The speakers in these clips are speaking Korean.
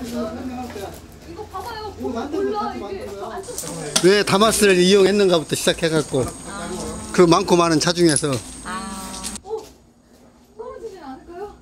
이거 봐봐요. 몰라 이게. 왜 다마스를 이용했는가부터 시작해갖고 그 많고 많은 차 중에서 떨어지진 않을까요?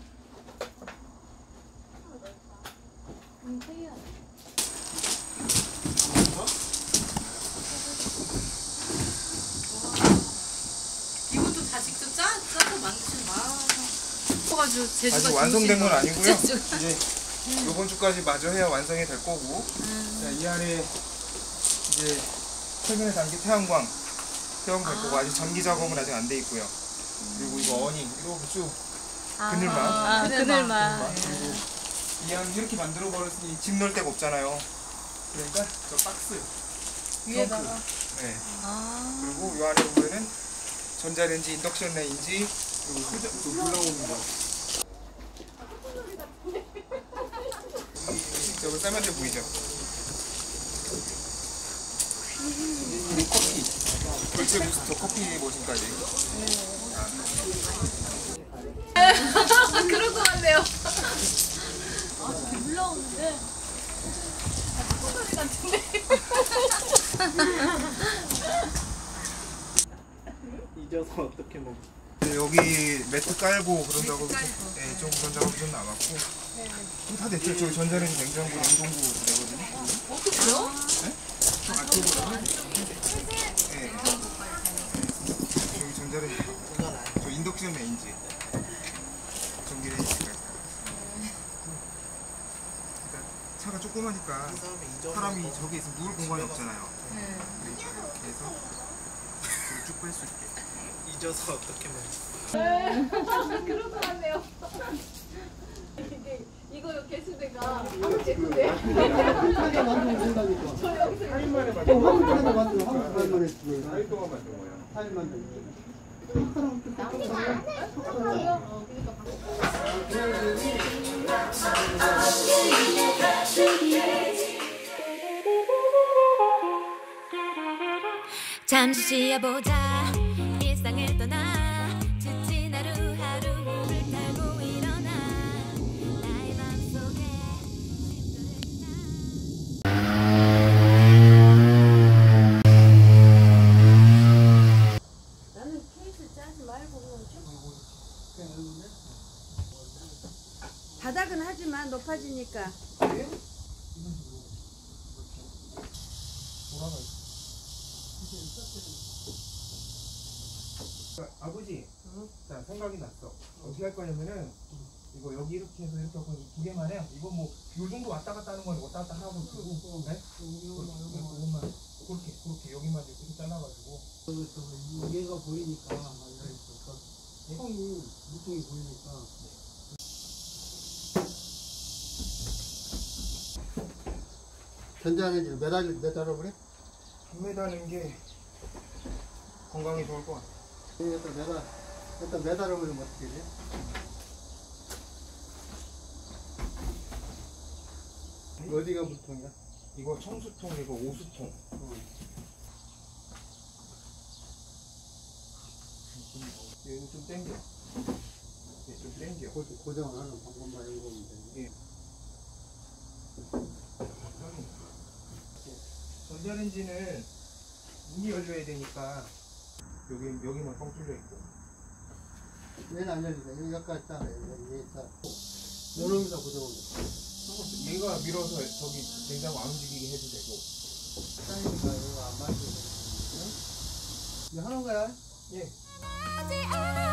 이것도 다 직접 짜서 만드신 가지고 아직 완성된 건 아니고요. 이제 이번 주까지 마저 해야 완성이 될 거고. 자, 이 안에 이제 최근에 담긴 태양광 될 거고 아직 전기 작업은 아직 안 돼 있고요. 그리고 이거 어닝 이거 쭉 그늘망. 그늘망. 그리고 이 안 이렇게 만들어 버렸으니 짐 넣을 데가 없잖아요. 그러니까 저 박스 위에다가. 네. 그리고 이 안에 보면은 전자레인지, 인덕션 레인지 그리고 그 올라오는 거. 저거 쌀만져 보이죠? 커피. 돌체 부스터 커피 머신까지. 그럴 것 같네요. 올라오는데. 소리 같은데. 잊어서 어떻게 먹어? 여기 매트 깔고 그런다고 네, 좀 그런 작업이 좀 남았고 다 됐죠. 저기 전자레인지 냉장고 냉동고 되거든요. 그래요? 네? 네. 여기 전자레인지 저 인덕션 레인지 전기레인지가 그러니까 차가 조그마니까 사람이 저기 있으면 누울 공간이 없잖아요. 그러니까 이렇게 해서 쭉 뺄 수 있게 잊어서 어떻게 먹어? 그럴 것 같네요. 이거 개수대가 예쁜데. 하나 만들면 된다니까. 저 여기서 4일 만에 한 번 하나 만들어 한 번 만에 4일 동안 만든 거예요. 4일 만들어. 잠시 쉬어보자 일상을 떠나 지친 하루하루를 타고 일어나 나의 맘속에 나는 케이스 짜지 말고 바닥은 하지만 높아지니까. 아버지, 자 생각이 났어. 어떻게 할 거냐면은 이거 여기 이렇게 해서 이렇게 하고 두 개만 해. 이거 뭐 요 정도 왔다 갔다 하는 건 왔다 갔다 하고 두고, 네? 이것만 그렇게 여기만 이렇게 잘라가지고. 얘가 보이니까 형이 물통이 보이니까. 전자레인지 매달아 그래? 안 매다는 게 건강에 좋을 것 같아. 일단 매달아 버리면 어떻게 돼? 어디가 물통이야? 이거 청수통, 이거 오수통. 얘는 좀 당겨. 얘 좀 당겨. 고정하는 방법만 해보면 돼. 예. 전자레인지는 문이 열려야 되니까 여기만 뻥 뚫려 있고. 얘는 안 열리네. 여기 여기까지 따라. 여기 있다. 요놈이다 고정은. 얘가 밀어서 저기 냉장고 안 움직이게 해도 되고. 사이즈가 이거 안 맞게. 이거 하는 거야? 예. 하지 않아